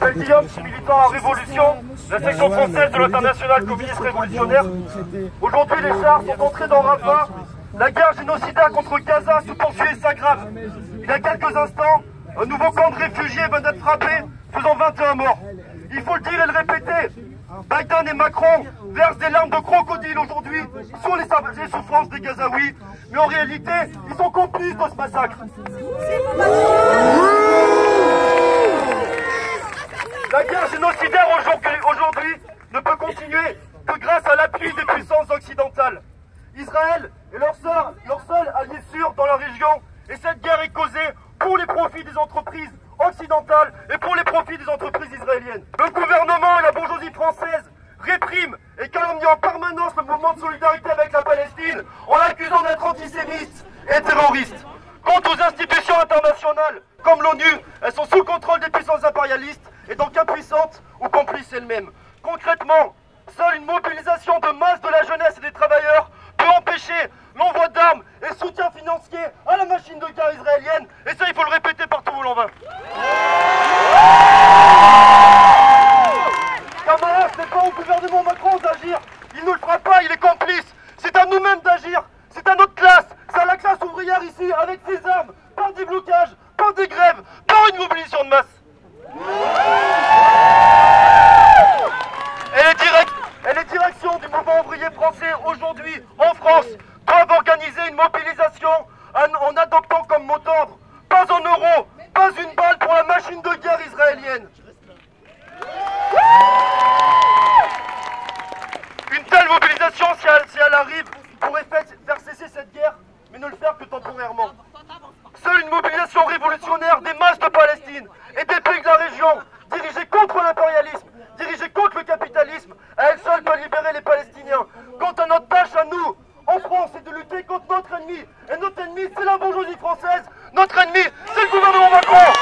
m'appelle Guillaume, je suis militant en révolution, la section française de l'international communiste révolutionnaire. Aujourd'hui, les chars sont entrés dans Rafah. La guerre génocidaire contre Gaza se poursuit et s'aggrave. Il y a quelques instants, un nouveau camp de réfugiés vient d'être frappé, faisant 21 morts. Il faut le dire et le répéter, Biden et Macron versent des larmes de crocodile aujourd'hui sur les souffrances des Gazaouis, mais en réalité, ils sont complices de ce massacre. La guerre génocidaire aujourd'hui ne peut continuer que grâce à l'appui des puissances occidentales. Israël est leur seul allié sûr dans la région, et cette guerre est causée pour les profits des entreprises occidentales et pour les profits des entreprises israéliennes. Le gouvernement et la bourgeoisie française répriment et calomnient en permanence le mouvement de solidarité avec la Palestine en l'accusant d'être antisémite et terroriste. Quant aux institutions internationales, comme l'ONU, elles sont sous le contrôle des puissances impérialistes et donc impuissantes ou complices elles-mêmes. Concrètement, seule une mobilisation de masse de la jeunesse et des travailleurs peut empêcher l'envoi d'armes et soutien financier à la machine de guerre israélienne, et ça il faut le répéter partout où l'on va. Camarades, c'est pas au gouvernement Macron d'agir, il ne le fera pas, il est complice. C'est à nous-mêmes d'agir, c'est à notre classe, c'est à la classe ouvrière ici, avec ses armes, par des blocages, par des grèves, par une mobilisation de masse. Et les directions du mouvement ouvrier français aujourd'hui en France doivent organiser une mobilisation en adoptant comme mot d'ordre pas un euro, pas une balle pour la machine de guerre israélienne. Une telle mobilisation, si elle arrive, pourrait faire cesser cette guerre, mais ne le faire que temporairement. Seule une mobilisation révolutionnaire des masses de Palestine et des pays de la région, dirigée contre l'impérialisme, dirigée contre le capitalisme, à elle seule peut libérer les Palestiniens. Quant à notre tâche à nous, en France, c'est de lutter contre notre ennemi. Et notre ennemi, c'est la bourgeoisie française. Notre ennemi, c'est le gouvernement Macron.